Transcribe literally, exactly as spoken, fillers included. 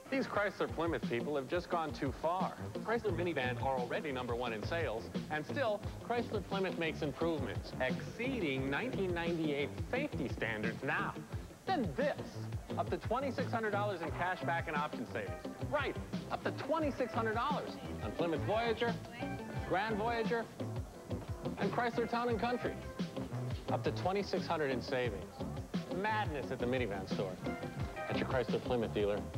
These Chrysler Plymouth people have just gone too far. Chrysler Minivan are already number one in sales, and still, Chrysler Plymouth makes improvements, exceeding nineteen ninety-eight safety standards now. Then this, up to twenty-six hundred dollars in cash back and option savings. Right, up to twenty-six hundred dollars on Plymouth Voyager, Grand Voyager, and Chrysler Town and Country. Up to twenty-six hundred dollars in savings. Madness at the minivan store. At your Chrysler Plymouth dealer.